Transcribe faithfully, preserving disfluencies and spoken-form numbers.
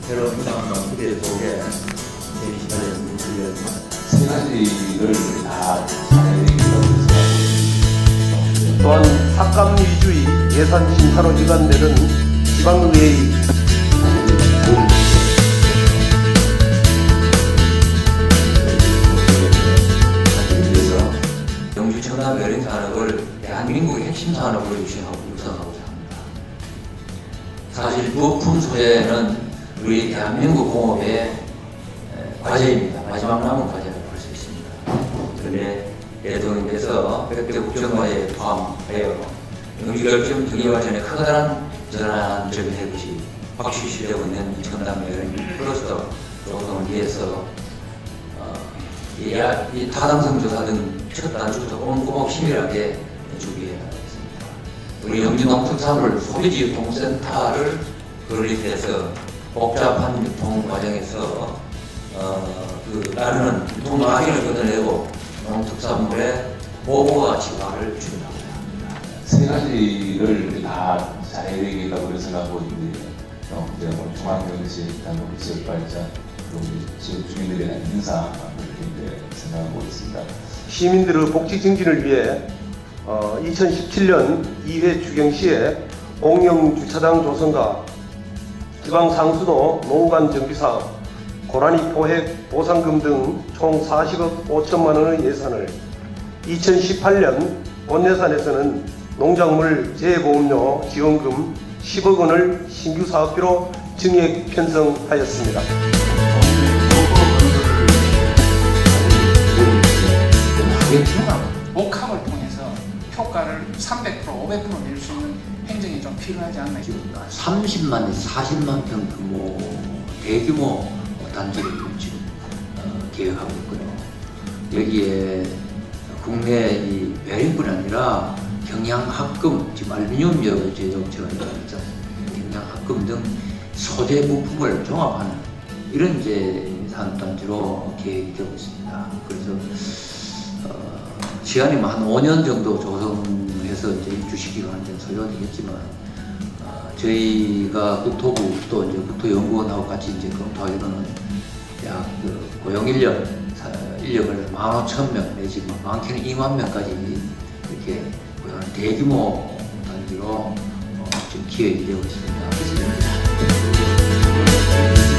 새로운 희망과 기대 속에 제이십팔 년 세 가지를 다 잘해야 된다고 생각합니다. 또한 삭감 위주의 예산 심사로 일관되는 지방의회의 영주 청담 여행 산업을 대한민국의 핵심 산업으로 유지하고 육성하고자 합니다. 사실 부품 소재는 우리 대한민국 공업의 과제입니다. 마지막 남은 과제라고 할 수 있습니다. 그런데 대통령께서 백 대 국정과제에 포함하여 영주결점 등기화 전에 커다란 전환점이 될 것이 확실히 시되고 있는 청담 여행으로서 조성을 위해서 어, 이, 이 타당성 조사 등 첫 단추부터 꼼꼼하고 치밀하게 준비해 나가겠습니다. 우리 영주농특산물 소비지유통센터를 건립해서 복잡한 유통 과정에서 어, 그 따르는 유통 막인을 끊어내고 농특산물의 보호와 진화를 준비하고자 합니다. 세 가지를 다 잘해야 되겠다고 생각하고 있는데, 어, 이제 오늘 중앙경제시 단독 지역발전, 그리고 지역 주민들에 대한 인사 이렇게 생각하고 있습니다. 시민들의 복지 증진을 위해 어, 이천십칠 년 이 회 주경시에 공영주차장 조성과 지방상수도 노후관 정비사업, 고라니 포획 보상금 등 총 사십억 오천만 원의 예산을 이천십팔 년 본예산에서는 농작물 재보험료 지원금 십억 원을 신규 사업비로 증액 편성하였습니다. 목합을 통해서 효과를 삼백 퍼센트, 오백 퍼센트 낼 수 있는 행정이 좀 필요하지 않나. 지금 삼십만에서 사십만 평 규모 대규모 단지를 지금 어, 계획하고 있고요. 여기에 국내 이 베링뿐 아니라 경양합금, 지금 알루미늄 제조업체가 있지 않습니까? 경양합금 등 소재 부품을 종합하는 이런 이제 산업단지로 계획이 되고 있습니다. 그래서 어, 시간이 한 오 년 정도 조성해서 이제 입주시키고 하는 데는 소요가 되겠지만, 어, 저희가 국토부 또 이제 국토연구원하고 같이 이제 검토하기로는 약 그 고용 인력, 인력을 만 오천 명 내지 많게는 이만 명까지 이렇게 고용하는 대규모 단지로 어, 지금 기획이 되고 있습니다.